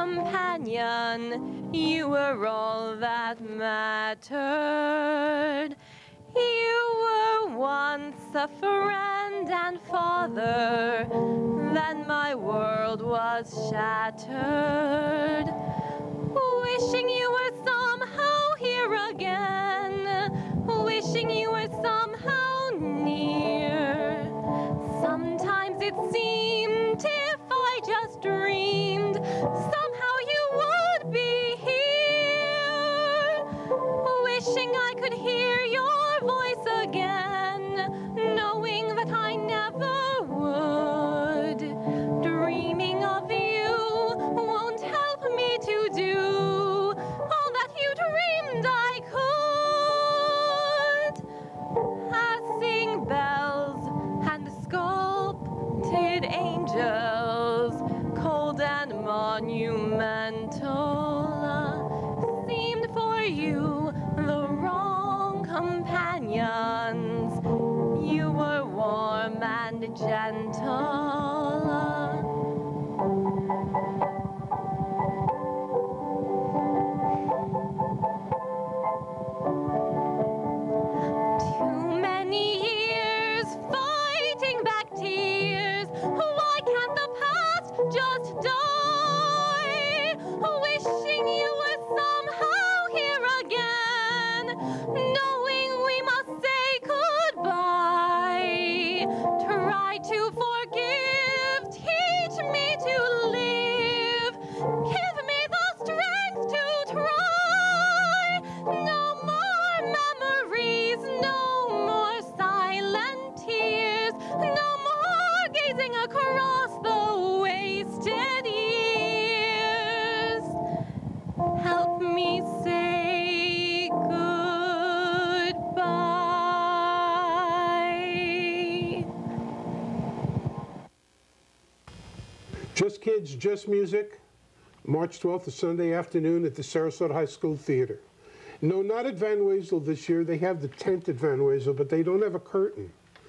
companion. You were all that mattered. You were once a friend and father. Then my world was shattered. Wishing you were somehow here again. Wishing you were somehow near. Sometimes it seemed if I just dreamed, somehow you would be here. Wishing I could hear your voice again, knowing that I never would. Dreaming of you won't help me to do all that you dreamed I could. Passing bells and sculpted angels, cold and monumental, seemed for you the wrong companions. You were warm and gentle. Too many years fighting back tears. Why can't the past just die? Wishing you were somehow here again, knowing we must say goodbye. Try to forgive, teach me to live, give me the strength to try. No more memories, no more silent tears, no more gazing across the wasted years. Help me say goodbye. Just Kids, Just Music, March 12th, a Sunday afternoon at the Sarasota High School Theater. No, not at Van Wezel this year. They have the tent at Van Wezel, but they don't have a curtain.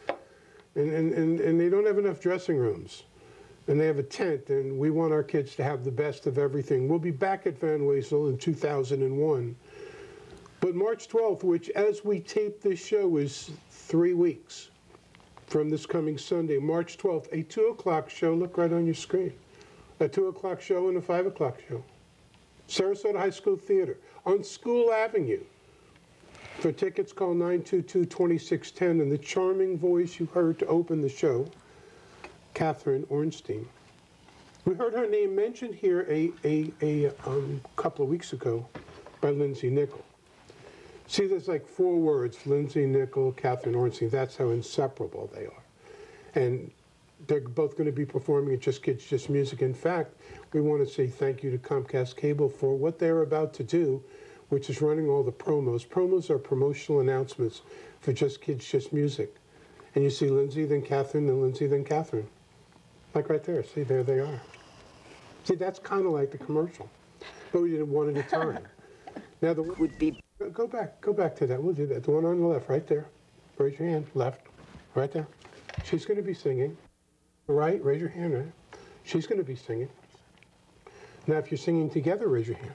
And they don't have enough dressing rooms. And they have a tent, and we want our kids to have the best of everything. We'll be back at Van Wezel in 2001. But March 12th, which as we tape this show is 3 weeks from this coming Sunday, March 12th, a 2 o'clock show, look right on your screen, a 2 o'clock show and a 5 o'clock show. Sarasota High School Theater on School Avenue. For tickets, call 922-2610, and the charming voice you heard to open the show, Kathryn Ornstein. We heard her name mentioned here a couple of weeks ago by Lindsey Nickel. See, there's like 4 words, Lindsey Nickel, Kathryn Ornstein. That's how inseparable they are. And they're both going to be performing at Just Kids, Just Music. In fact, we want to say thank you to Comcast Cable for what they're about to do, which is running all the promos. Promos are promotional announcements for Just Kids, Just Music. And you see Lindsey, then Kathryn, then Lindsey, then Kathryn. Like right there. See, there they are. See, that's kind of like the commercial. But we did it one at a time. Now, the would be... Go back to that. We'll do that. The one on the left, right there. Raise your hand. Left. Right there. She's going to be singing. Right? Raise your hand, right? She's going to be singing. Now, if you're singing together, raise your hand.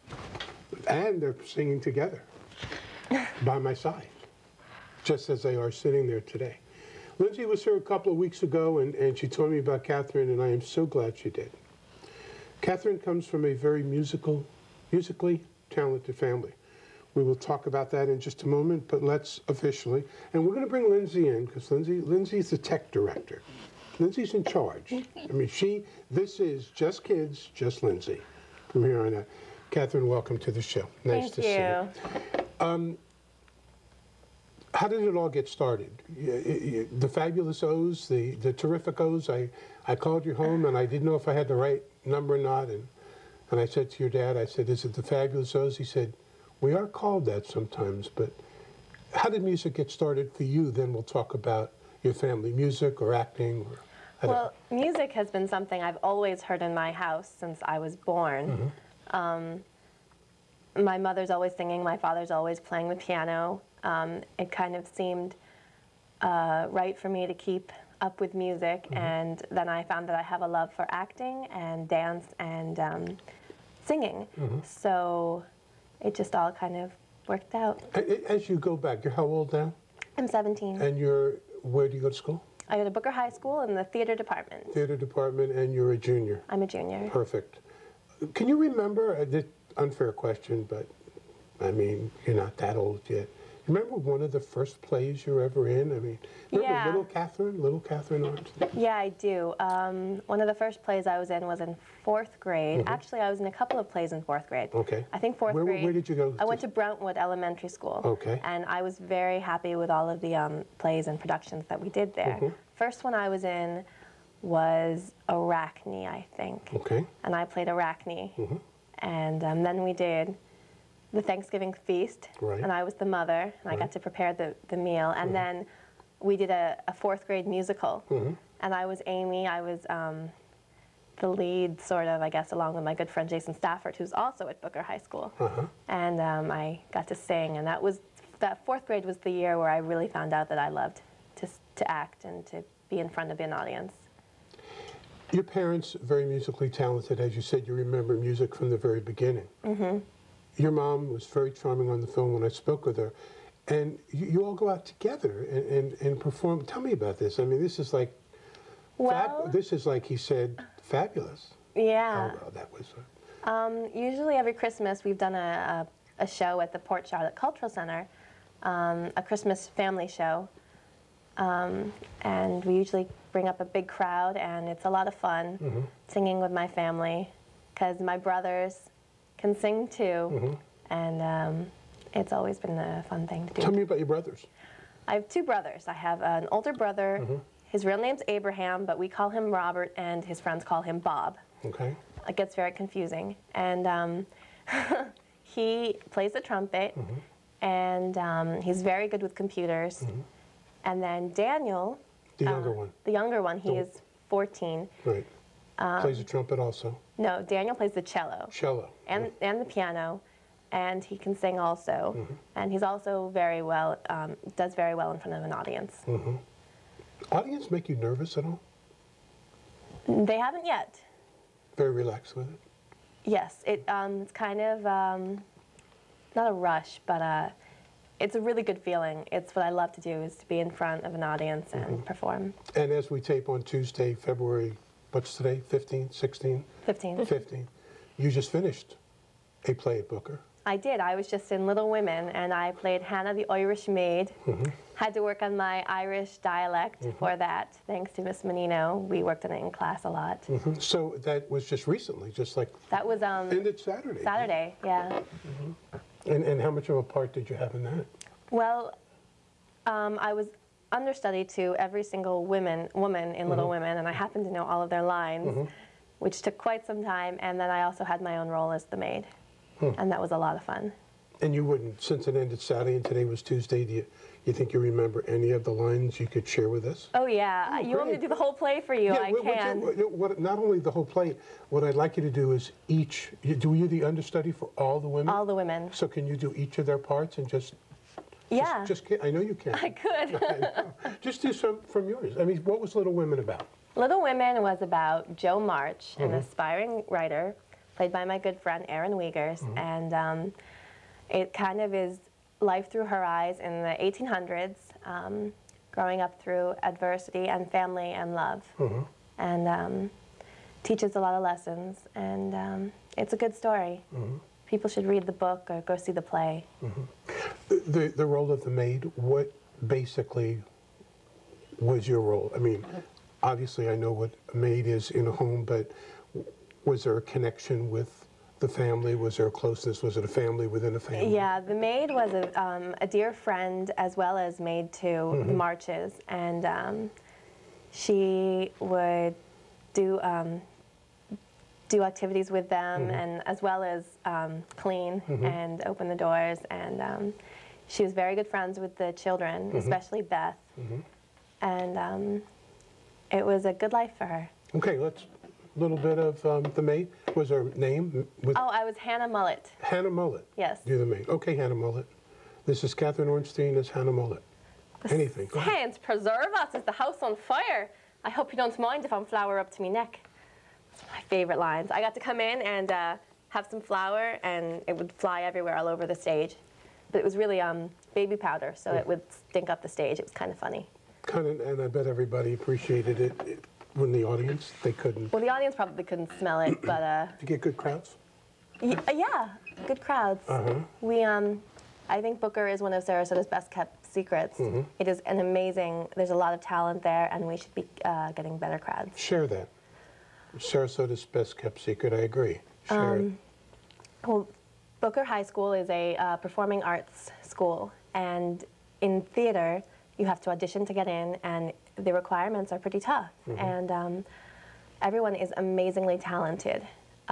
And they're singing together by my side, just as they are sitting there today. Lindsey was here a couple of weeks ago, and she told me about Kathryn, and I am so glad she did. Kathryn comes from a very musically talented family. We will talk about that in just a moment, but let's officially. And we're going to bring Lindsey in, because Lindsey's the tech director. Lindsey's in charge. I mean, this is Just Kids, Just Lindsey from here on out. Kathryn, welcome to the show. Nice to see you. How did it all get started? The Fabulous O's, the Terrific O's. I called you home, and I didn't know if I had the right number or not. And I said to your dad, I said, is it the Fabulous O's? He said, we are called that sometimes. But how did music get started for you? Then we'll talk about your family, music or acting. Well, music has been something I've always heard in my house since I was born. My mother's always singing, my father's always playing the piano. It kind of seemed right for me to keep up with music, and then I found that I have a love for acting and dance and singing. So it just all kind of worked out. As you go back, you're how old now? I'm 17. And where do you go to school? I go to Booker High School in the theater department. Theater department, and you're a junior? I'm a junior. Perfect. Can you remember, unfair question, but I mean, you're not that old yet. Remember one of the first plays you were ever in? I mean, remember Little Kathryn Armstrong? Yeah, I do. One of the first plays I was in was in 4th grade. Actually, I was in a couple of plays in 4th grade. Okay. I think 4th grade. Where did you go? I went to Brentwood Elementary School. Okay. And I was very happy with all of the plays and productions that we did there. First one I was in was Arachne, I think. Okay. And I played Arachne. And then we did the Thanksgiving feast, and I was the mother, and I got to prepare the meal. And then we did a 4th grade musical, and I was Amy. I was the lead, sort of, I guess, along with my good friend Jason Stafford, who's also at Booker High School. And I got to sing, and that 4th grade was the year where I really found out that I loved to act and to be in front of an audience. Your parents, very musically talented, as you said, you remember music from the very beginning. Your mom was very charming on the phone when I spoke with her. And you all go out together and perform. Tell me about this. I mean, this is like, this is like he said, fabulous. Yeah. Oh, well, that was. Usually every Christmas we've done a show at the Port Charlotte Cultural Center, a Christmas family show. And we usually bring up a big crowd, and it's a lot of fun singing with my family, because my brothers can sing too, and it's always been a fun thing to do. Tell me about your brothers. I have 2 brothers. I have an older brother. His real name's Abraham, but we call him Robert, and his friends call him Bob. Okay. It gets very confusing. And he plays the trumpet, and he's very good with computers. And then Daniel, the younger one. The younger one, he is 14. Right. Plays the trumpet also. No, Daniel plays the cello. Cello. And the piano, and he can sing also. And he's also very well, does very well in front of an audience. Audience make you nervous at all? They haven't yet. Very relaxed with it? Yes, it's kind of, not a rush, but it's a really good feeling. It's what I love to do, is to be in front of an audience and perform. And as we tape on Tuesday, February, what's today, 15, 16? 15. 15. You just finished a play at Booker. I did. I was just in Little Women, and I played Hannah the Irish maid. Had to work on my Irish dialect for that, thanks to Miss Menino. We worked on it in class a lot. So that was just recently, just like... That was... ended Saturday. Saturday, yeah. And how much of a part did you have in that? Well, I was understudy to every single woman in Little Women, and I happened to know all of their lines, which took quite some time. And then I also had my own role as the maid, and that was a lot of fun. And you wouldn't, since it ended Saturday and today was Tuesday, do you think you remember any of the lines you could share with us? Oh, yeah. Oh, you want me to do the whole play for you? Yeah, I can. Not only the whole play, what I'd like you to do is do you the understudy for all the women? All the women. So can you do each of their parts and just... Yeah. I know you can. I could. Just do some from yours. I mean, what was Little Women about? Little Women was about Jo March, an aspiring writer, played by my good friend Erin Wiegers, and it kind of is life through her eyes in the 1800s, growing up through adversity and family and love, and teaches a lot of lessons, and it's a good story. People should read the book or go see the play. The role of the maid, what basically was your role? I mean, obviously I know what a maid is in a home, but was there a connection with the family? Was there a closeness? Was it a family within a family? Yeah, the maid was a dear friend as well as maid to the Marches, and she would do activities with them, and as well as clean and open the doors, and she was very good friends with the children, especially Beth, and it was a good life for her. Okay, let's a little bit of the maid. Was her name? I was Hannah Mullet. Hannah Mullet. Yes. You're the maid. Okay, Hannah Mullet. This is Kathryn Ornstein as Hannah Mullet. Anything. Go ahead. Saints preserve us, is the house on fire? I hope you don't mind if I'm flour up to me neck. That's my favorite lines. I got to come in and have some flour, and it would fly everywhere all over the stage. But it was really baby powder, so it would stink up the stage. It was kind of funny. And I bet everybody appreciated it when the audience, they couldn't. Well, the audience probably couldn't smell it, but... Did you get good crowds? Yeah, good crowds. We, I think Booker is one of Sarasota's best kept secrets. It is an amazing, there's a lot of talent there, and we should be getting better crowds. Share that. Sarasota's best kept secret, I agree. Share it. Well, Booker High School is a performing arts school, and in theater, you have to audition to get in, and the requirements are pretty tough. And everyone is amazingly talented.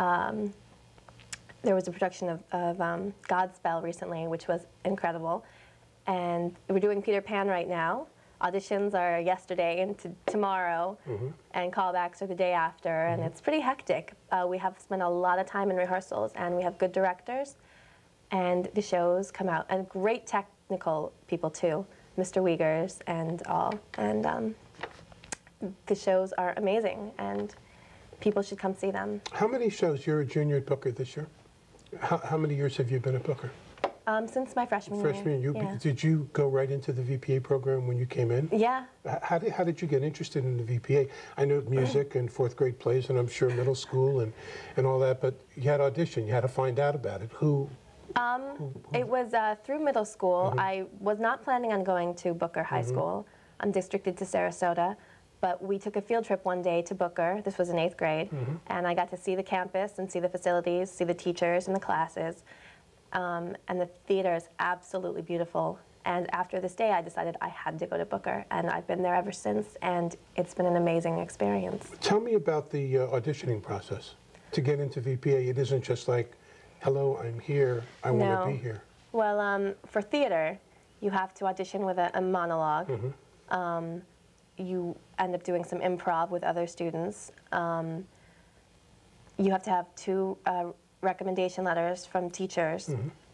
There was a production of Godspell recently, which was incredible. And we're doing Peter Pan right now. Auditions are yesterday and tomorrow, and callbacks are the day after, and it's pretty hectic. We have spent a lot of time in rehearsals, and we have good directors, and the shows come out, and great technical people too, Mr. Wiegers and all. And the shows are amazing, and people should come see them. How many shows? You're a junior at Booker this year. How many years have you been at Booker? Since my freshman year. Freshman year. Yeah. Did you go right into the VPA program when you came in? Yeah. How did you get interested in the VPA? I know music and fourth grade plays, and I'm sure middle school and all that, but you had audition. You had to find out about it. Who? It was through middle school. I was not planning on going to Booker High School. I'm districted to Sarasota. But we took a field trip one day to Booker. This was in 8th grade. And I got to see the campus and see the facilities, see the teachers and the classes. And the theater is absolutely beautiful. And after this day, I decided I had to go to Booker. And I've been there ever since, and it's been an amazing experience. Tell me about the auditioning process to get into VPA. It isn't just like, hello, I'm here, I want to be here. Well, for theater, you have to audition with a monologue. You end up doing some improv with other students. You have to have 2 recommendation letters from teachers.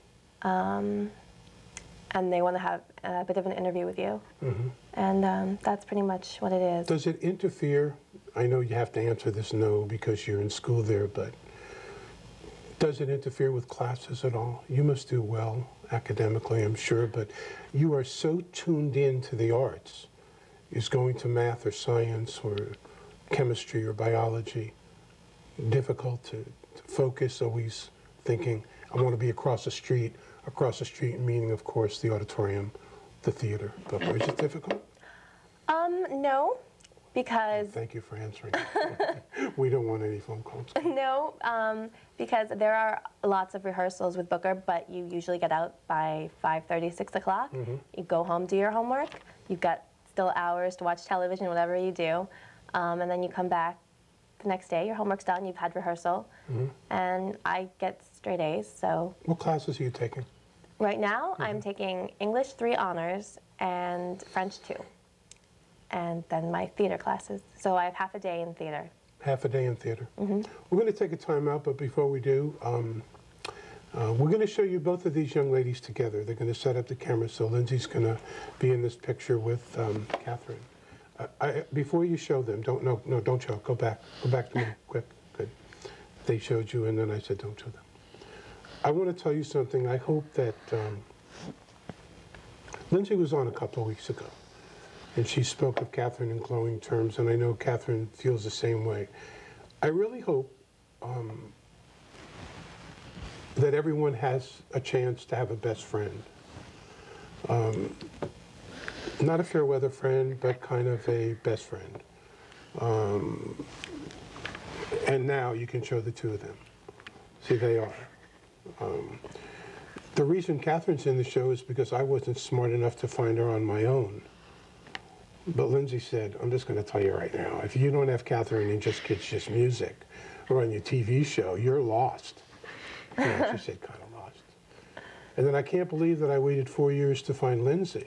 And they want to have a bit of an interview with you. And that's pretty much what it is. Does it interfere? I know you have to answer this no because you're in school there, but does it interfere with classes at all? You must do well academically, I'm sure, but you are so tuned in to the arts. Is going to math or science or chemistry or biology difficult to focus, always thinking, I want to be across the street meaning, of course, the auditorium, the theater. But is it difficult? No, because... Thank you for answering. We don't want any phone calls. No, because there are lots of rehearsals with Booker, but you usually get out by 5:30, 6 o'clock. You go home, do your homework. You've got still hours to watch television, whatever you do. And then you come back the next day, your homework's done, you've had rehearsal. And I get straight A's, so. What classes are you taking? Right now, I'm taking English 3 honors and French 2. And then my theater classes. So I have half a day in theater. Half a day in theater. We're going to take a time out, but before we do, we're going to show you both of these young ladies together. They're going to set up the camera, so Lindsey's going to be in this picture with Kathryn. Before you show them, don't show. Go back to me, quick. Good. They showed you, and then I said, don't show them. I want to tell you something. I hope that Lindsey was on a couple of weeks ago, and she spoke of Kathryn in glowing terms, and I know Kathryn feels the same way. I really hope that everyone has a chance to have a best friend. Not a fair weather friend, but kind of a best friend. And now you can show the 2 of them. See, they are. The reason Kathryn's in the show is because I wasn't smart enough to find her on my own. But Lindsey said, I'm just going to tell you right now, if you don't have Kathryn in Just Kids, Just Music, or on your TV show, you're lost. You know, she said, kind of lost. And then I can't believe that I waited 4 years to find Lindsey.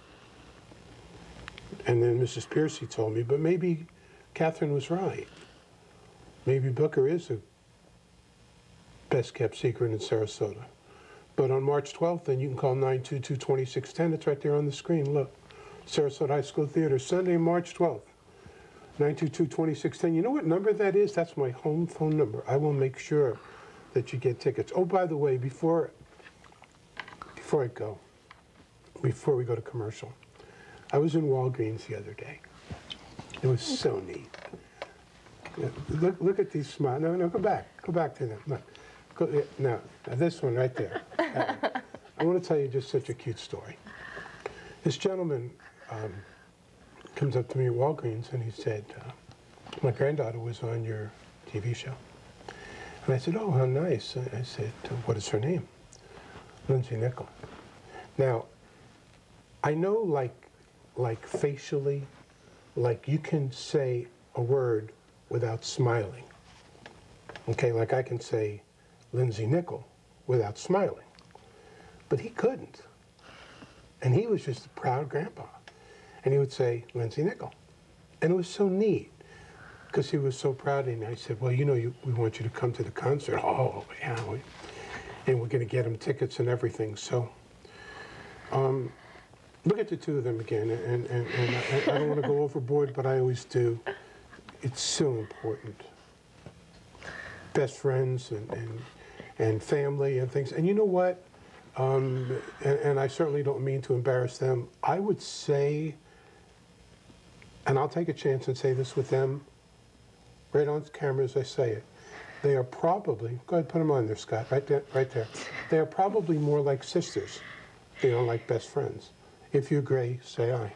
And then Mrs. Piercy told me, but maybe Kathryn was right. Maybe Booker is a best kept secret in Sarasota. But on March 12th, then you can call 922-2610. It's right there on the screen. Look, Sarasota High School Theater, Sunday, March 12th, 922-2610. You know what number that is? That's my home phone number. I will make sure that you get tickets. Oh, by the way, before we go to commercial, I was in Walgreens the other day. It was so neat. Yeah, look at these smiles. No, go back to them. Look. Now, this one right there. I want to tell you just such a cute story. This gentleman comes up to me at Walgreens and he said, my granddaughter was on your TV show. And I said, oh, how nice. I said, what is her name? Lindsey Nickel. Now, I know like facially, like you can say a word without smiling. Okay, like I can say Lindsey Nickel without smiling. But he couldn't. And he was just a proud grandpa. And he would say, Lindsey Nickel. And it was so neat, because he was so proud. And I said, well, you know, we want you to come to the concert. Oh, yeah. And we're going to get him tickets and everything. So look at the two of them again. And I don't want to go overboard, but I always do. It's so important. Best friends and family and things. And you know what? And I certainly don't mean to embarrass them. I would say, and I'll take a chance and say this with them, right on camera as I say it, they are probably, go ahead, put them on there, Scott, right there. They are probably more like sisters, they are like best friends. If you agree, say aye.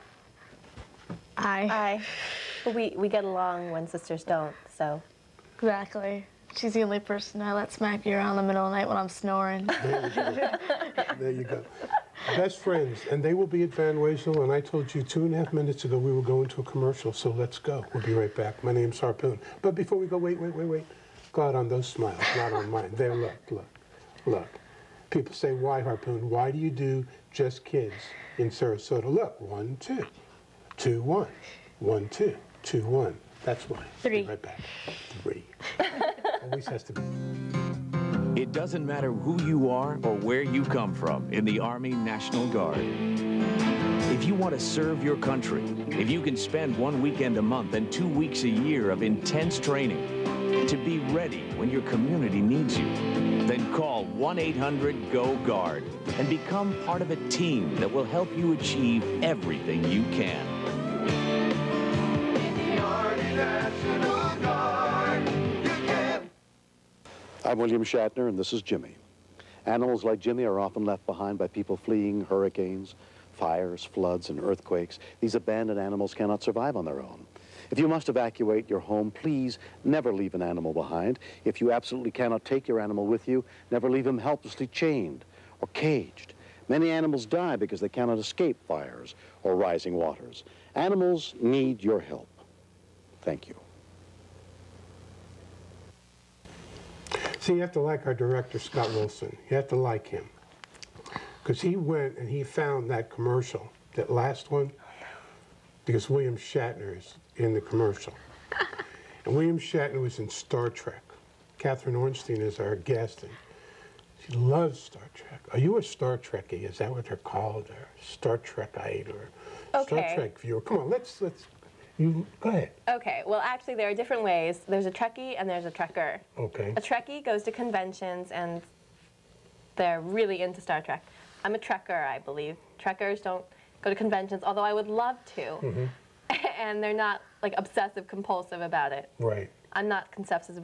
Aye. But we get along when sisters don't, so. Exactly. She's the only person I let smack you around the middle of the night when I'm snoring. There you go. Best friends, and they will be at Van Wezel, and I told you 2.5 minutes ago we were going to a commercial, so let's go. We'll be right back. My name's Harpoon. But before we go, wait. Go out on those smiles, not on mine. There, look. People say, why, Harpoon? Why do you do just kids in Sarasota? Look, 1, 2, 2, 1, 1, 2, 2, 1. That's why. 3. Be right back. 3. Always has to be. It doesn't matter who you are or where you come from in the Army National Guard. If you want to serve your country, if you can spend 1 weekend a month and 2 weeks a year of intense training to be ready when your community needs you, then call 1-800-GO-GUARD and become part of a team that will help you achieve everything you can. In the Army National Guard, you can. I'm William Shatner, and this is Jimmy. Animals like Jimmy are often left behind by people fleeing hurricanes, fires, floods, and earthquakes. These abandoned animals cannot survive on their own. If you must evacuate your home, please never leave an animal behind. If you absolutely cannot take your animal with you, never leave him helplessly chained or caged. Many animals die because they cannot escape fires or rising waters. Animals need your help. Thank you. See, you have to like our director, Scott Wilson. You have to like him. Because he went and he found that commercial, that last one, because William Shatner is in the commercial. And William Shatner was in Star Trek. Kathryn Ornstein is our guest, and she loves Star Trek. Are you a Star Trekkie? Is that what they're called? Or Star Trekite or Star Trek viewer? Come on, you go ahead. Okay, well actually there are different ways. There's a Trekkie and there's a Trekker. Okay. A Trekkie goes to conventions and they're really into Star Trek. I'm a Trekker, I believe. Trekkers don't go to conventions, although I would love to. Mm-hmm. And they're not like obsessive compulsive about it. Right. I'm not obsessive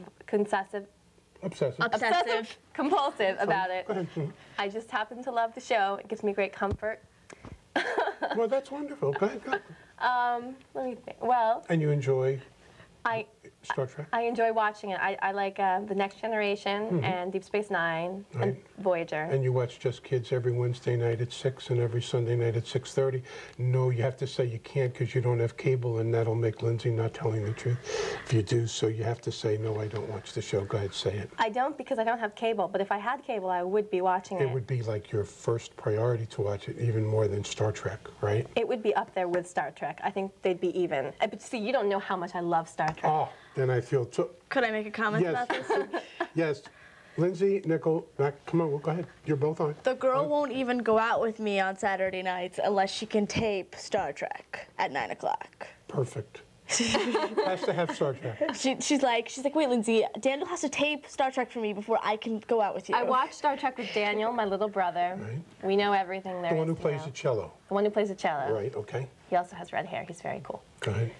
compulsive about it. Go ahead. I just happen to love the show. It gives me great comfort. Well, that's wonderful. Go ahead. Let me think. Well, And you enjoy Star Trek? I enjoy watching it. I like The Next Generation and Deep Space Nine and Voyager. And you watch Just Kids every Wednesday night at 6 and every Sunday night at 6:30. No, you have to say you can't because you don't have cable, and that'll make Lindsey not telling the truth if you do. So you have to say, no, I don't watch the show. Go ahead, say it. I don't because I don't have cable, but if I had cable, I would be watching it. It would be like your first priority to watch it, even more than Star Trek, right? It would be up there with Star Trek. I think they'd be even. But see, you don't know how much I love Star Trek. Oh, then I feel... Could I make a comment Yes. about this? Yes. Lindsey, Nickel, Mac, come on, well, go ahead. You're both on. The girl won't even go out with me on Saturday nights unless she can tape Star Trek at 9 o'clock. Perfect. Has to have Star Trek. She's like, wait, Lindsey, Daniel has to tape Star Trek for me before I can go out with you. I watched Star Trek with Daniel, my little brother. Right. We know everything there The one is who to plays know. the cello. The one who plays the cello. Right, okay. He also has red hair. He's very cool. Go ahead.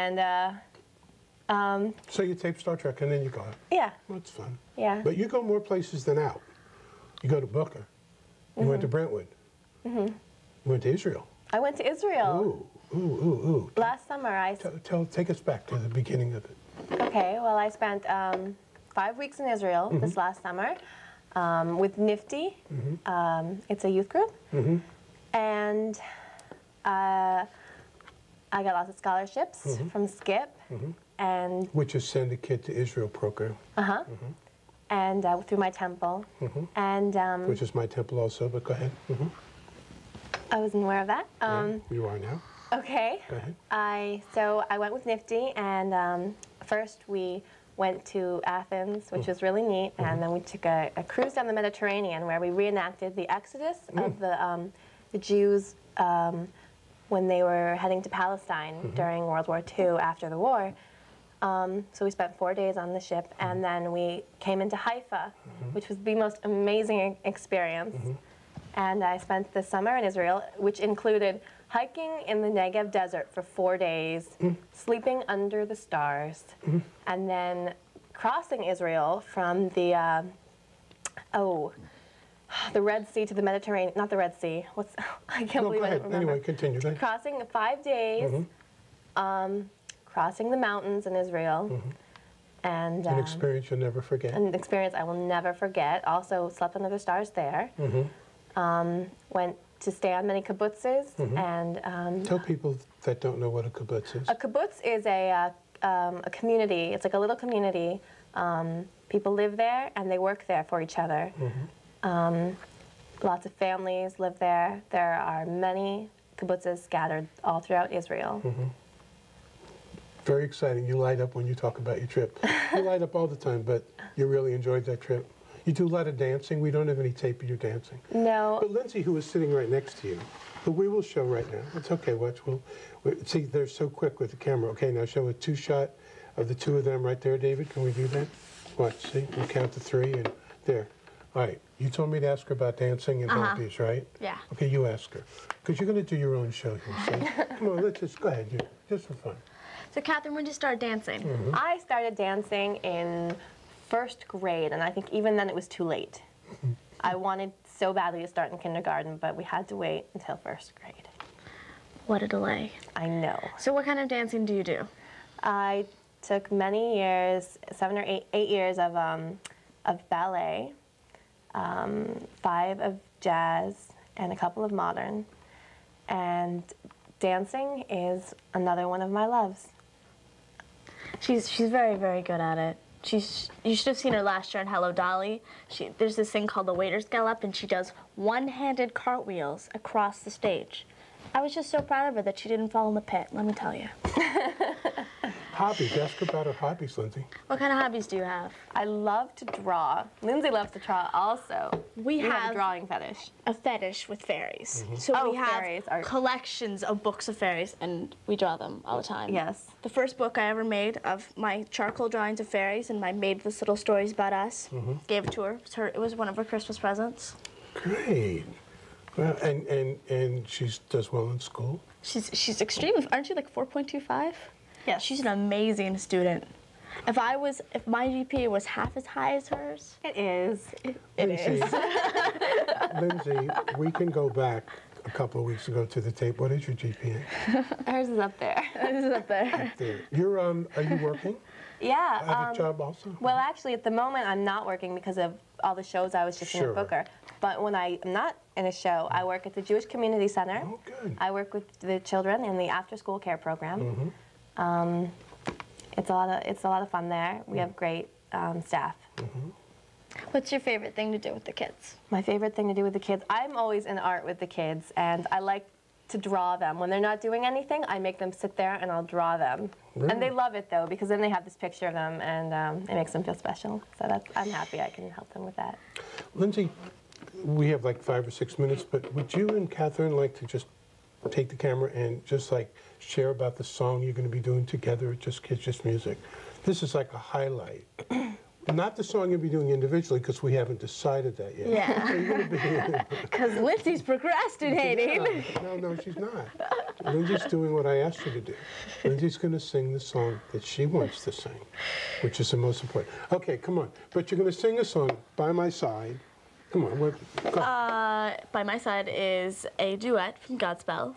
And, So you tape Star Trek and then you go out. yeah, That's fun. yeah. But you go more places than out. You go to Booker. You went to Brentwood. You went to Israel. I went to Israel. Ooh. Last summer, Take us back to the beginning of it. Okay, well, I spent 5 weeks in Israel this last summer with Nifty. It's a youth group. And I got lots of scholarships from Skip. And Which is Send a Kid to Israel program. and through my temple. And Which is my temple also, but go ahead. I wasn't aware of that. Yeah, you are now. Okay. Go ahead. So I went with Nifty, and first we went to Athens, which was really neat, and then we took a cruise down the Mediterranean where we reenacted the exodus of the Jews when they were heading to Palestine during World War II after the war. So we spent 4 days on the ship, and then we came into Haifa, which was the most amazing experience. And I spent the summer in Israel, which included hiking in the Negev desert for 4 days, sleeping under the stars, and then crossing Israel from the Red Sea to the Mediterranean. Not the Red Sea. I can't believe go I ahead. don't remember. Anyway, continue. Go ahead. Crossing 5 days, crossing the mountains in Israel, and An experience you'll never forget. an experience I will never forget. Also slept under the stars there. Went to stay on many kibbutzes, and Tell people that don't know what a kibbutz is. a kibbutz is a community. It's like a little community. People live there and they work there for each other. Lots of families live there. There are many kibbutzes scattered all throughout Israel. Very exciting. You light up when you talk about your trip. You light up all the time, but you really enjoyed that trip. You do a lot of dancing. We don't have any tape of you dancing. No. But Lindsey, who is sitting right next to you, who we will show right now. It's okay, watch. See, they're so quick with the camera. Okay, now show a two-shot of the two of them right there, David. Can we do that? Watch, see? We'll count to 3 and there. All right, you told me to ask her about dancing and hobbies, right? Yeah. Okay, you ask her. Because you're going to do your own show here, see? Come on, let's just go ahead, just for fun. So, Kathryn, when did you start dancing? I started dancing in 1st grade, and I think even then it was too late. I wanted so badly to start in kindergarten, but we had to wait until 1st grade. What a delay. I know. So what kind of dancing do you do? I took many years, 7 or 8 years of ballet, 5 of jazz, and a couple of modern. And dancing is another one of my loves. She's very, very good at it. You should have seen her last year in Hello Dolly. There's this thing called the Waiter's Gallop, and she does one-handed cartwheels across the stage. I was just so proud of her that she didn't fall in the pit, let me tell you. Hobbies. Ask her about her hobbies, Lindsey. What kind of hobbies do you have? I love to draw. Lindsey loves to draw also. We have a drawing fetish. A fetish with fairies. So Oh, we have fairies are- collections of books of fairies, and we draw them all the time. Yes. The first book I ever made of my charcoal drawings of fairies and my made this little stories about us, gave it to her. It was one of her Christmas presents. Great. Well, and she does well in school. She's extreme. Aren't you like 4.25? Yes. She's an amazing student. If my GPA was half as high as hers, It is. it is. Lindsey, we can go back a couple of weeks ago to the tape. What is your GPA? Hers is up there. This is up there. There. You're are you working? Yeah. Have a job also? Well, actually, at the moment, I'm not working because of all the shows I was just in Sure. at Booker. But when I'm not in a show, I work at the Jewish Community Center. Oh, good. I work with the children in the after-school care program. It's a lot of fun there. We have great staff. What's your favorite thing to do with the kids? My favorite thing to do with the kids, I'm always in art with the kids, and I like to draw them. When they're not doing anything, I make them sit there and I'll draw them. Really? And they love it though, because then they have this picture of them and it makes them feel special. So I'm happy I can help them with that. Lindsey, we have like 5 or 6 minutes, but would you and Kathryn like to just take the camera and just like share about the song you're going to be doing together at Just Kids, Just Music? This is like a highlight. Not the song you'll be doing individually, because we haven't decided that yet. Yeah. Because Lindsey's procrastinating. Yeah. No, she's not. Lindsey's doing what I asked her to do. Lindsey's going to sing the song that she wants to sing, which is the most important. Okay, come on. But you're going to sing a song, By My Side. Come on. By My Side is a duet from Godspell.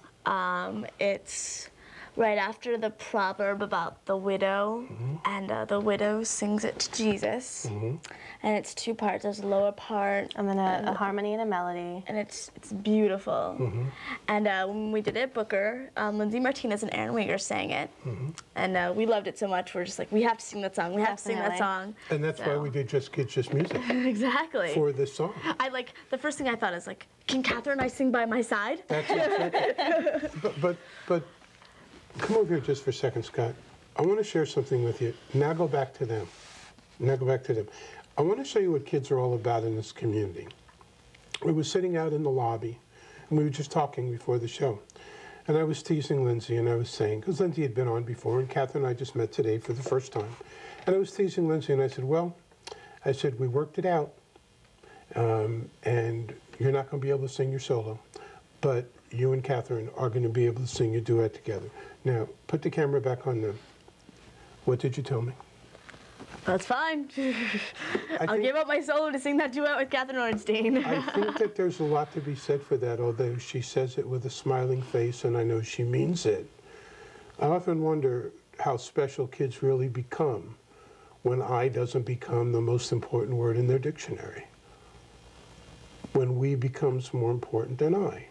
It's right after the proverb about the widow, and the widow sings it to Jesus. And it's 2 parts. There's a lower part, And then a harmony and a melody. and it's beautiful. And when we did it at Booker, Lindsey Martinez and Aaron Weger sang it, and we loved it so much. We're just like, we have to sing that song. We have to sing that song. And that's why we did Just Kids, Just Music. Exactly. For this song. The first thing I thought is like, can Kathryn and I sing By My Side? That's it. But come over here just for a second, Scott. I want to share something with you. Now go back to them. I want to show you what kids are all about in this community. We were sitting out in the lobby, and we were just talking before the show. And I was teasing Lindsey, and I was saying, because Lindsey had been on before, and Kathryn and I just met today for the first time. And I was teasing Lindsey, and I said, we worked it out, and you're not going to be able to sing your solo, but you and Kathryn are going to be able to sing your duet together. Now, put the camera back on them. What did you tell me? That's fine. I'll give up my solo to sing that duet with Kathryn Ornstein. I think that there's a lot to be said for that, although she says it with a smiling face, and I know she means it. I often wonder how special kids really become when I doesn't become the most important word in their dictionary. When we becomes more important than I.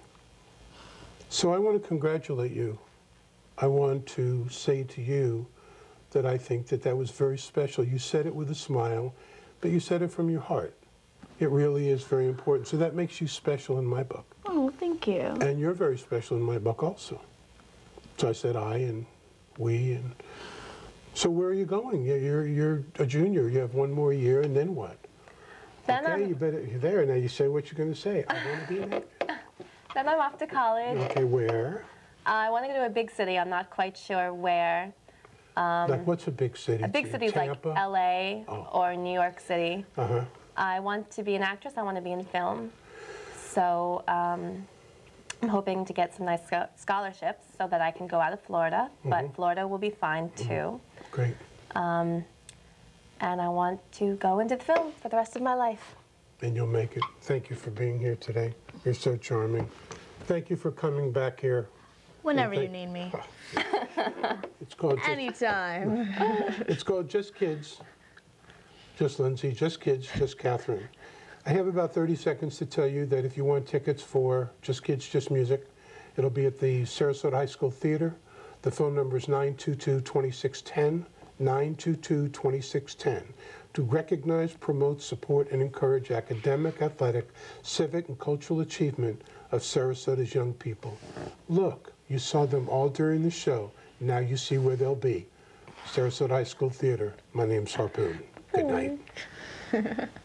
So I want to congratulate you. I want to say to you that I think that that was very special. You said it with a smile, but you said it from your heart. It really is very important. So that makes you special in my book. Oh, thank you. And you're very special in my book also. So I said I and we. And so where are you going? You're a junior. You have 1 more year, and then what? Then okay, you're there. Now you say what you're going to say. I want to be an actor. Then I'm off to college. Okay, where? I want to go to a big city. I'm not quite sure where. Like what's a big city? A big city is like LA or New York City. I want to be an actress. I want to be in film. So I'm hoping to get some nice scholarships so that I can go out of Florida. But Florida will be fine too. Great. And I want to go into film for the rest of my life. And you'll make it. Thank you for being here today. You're so charming. Thank you for coming back here. Whenever you need me. It's called Anytime. It's called Just Kids, Just Lindsey, Just Kids, Just Kathryn. I have about 30 seconds to tell you that if you want tickets for Just Kids, Just Music, it'll be at the Sarasota High School Theater. The phone number is 922-2610, 922-2610. To recognize, promote, support, and encourage academic, athletic, civic, and cultural achievement of Sarasota's young people. Look, you saw them all during the show. Now you see where they'll be. Sarasota High School Theater. My name's Harpoon. Good night.